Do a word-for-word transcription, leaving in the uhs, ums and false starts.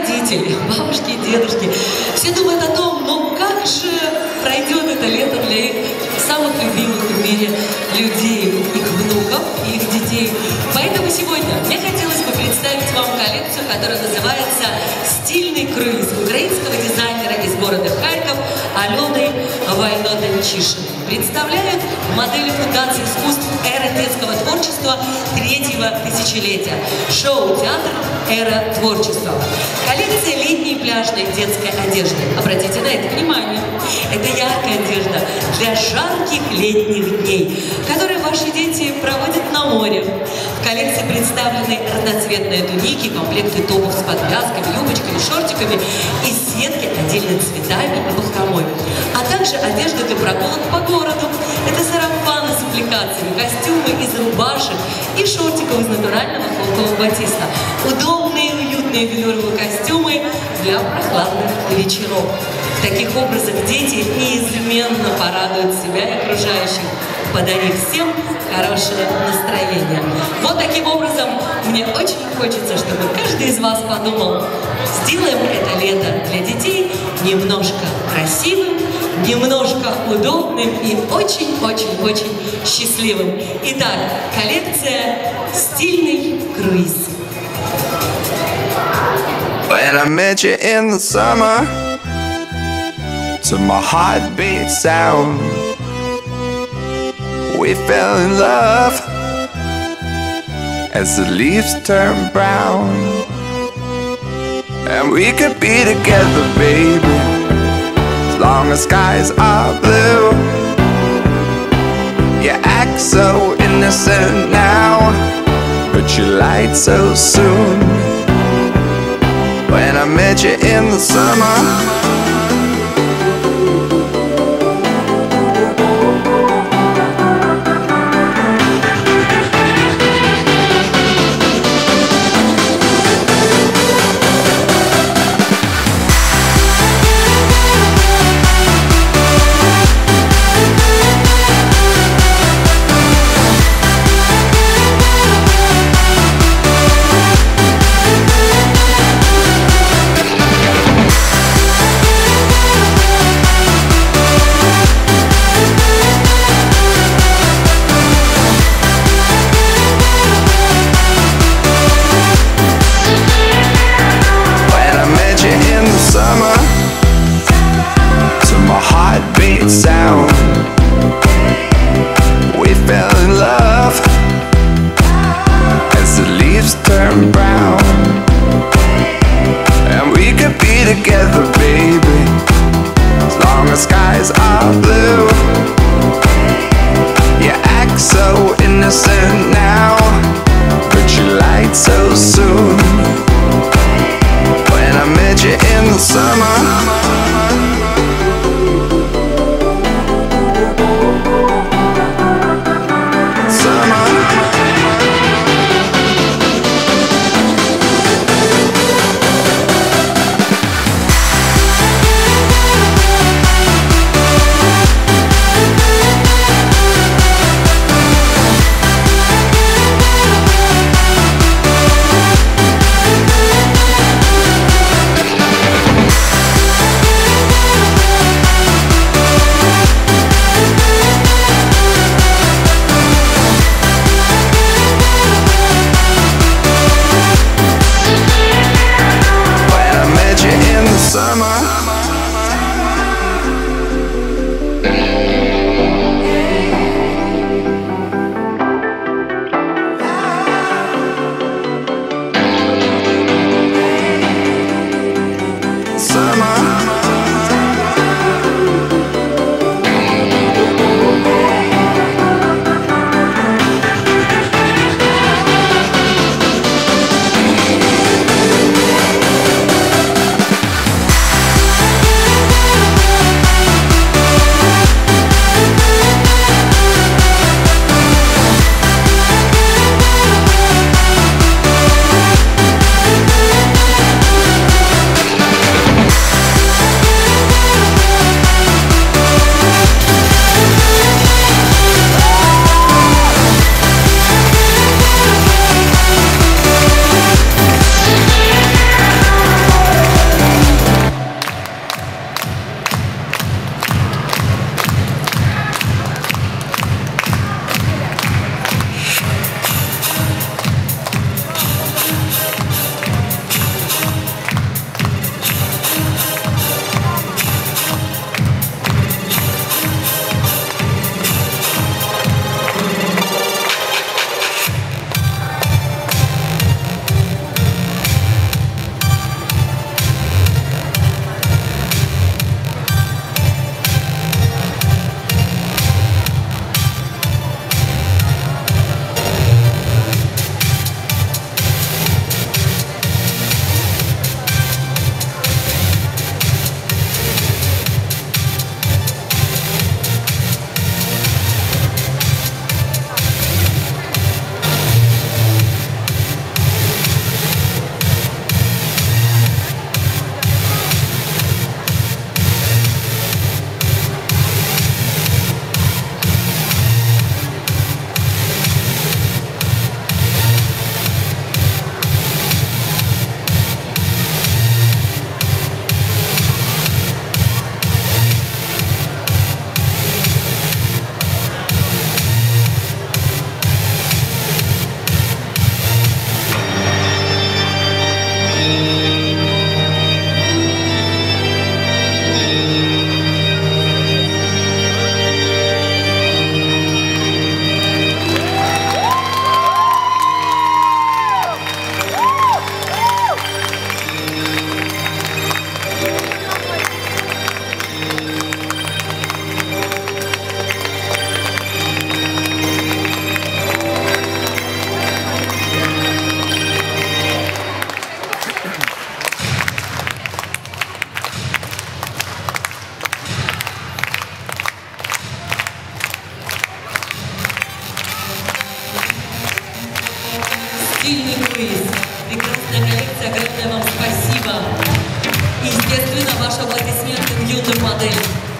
родители, бабушки и дедушки, все думают о том, ну как же пройдет это лето для их самых любимых в мире людей, их внуков и их детей. Поэтому сегодня мне хотелось бы представить вам коллекцию, которая называется «Стильный круиз» украинского дизайнера из города Харьков Алены Вайнотенчишиной. Представляет модели фундации искусств «Эра детского творчества» третьего тысячелетия. Шоу-театр «Эра творчества». Коллекция летней пляжной детской одежды. Обратите на это внимание. Это яркая одежда для жарких летних дней, которые ваши дети проводят на море. В коллекции представлены разноцветные туники, комплекты топов с подвязками, юбочками, шортиками и сетки, отдельно цветами и бахромой. А также одежда для прогулок по городу. Это сарафаны с аппликациями, костюмы из рубашек и шортиков из натурального хлопкового батиста. Удобные и уютные велюровые костюмы для прохладных вечеров. В таких образах дети неизменно порадуют себя и окружающих, подарив всем хорошее настроение. Вот таким образом мне очень хочется, чтобы каждый из вас подумал, сделаем это лето для детей немножко красивым, немножко удобным и очень-очень-очень счастливым. Итак, коллекция «Стильный круиз». When I met you in the summer, to my heartbeat sound, we fell in love as the leaves turn brown. And we could be together, baby, as long as skies are blue. You act so innocent now, but you lied so soon. When I met you in the summer, sound, we fell in love as the leaves turn brown. And we could be together, baby, as long as skies are blue. You act so innocent now, but you lied so soon. When I met you in the summer, естественно, ваши аплодисменты юным моделям.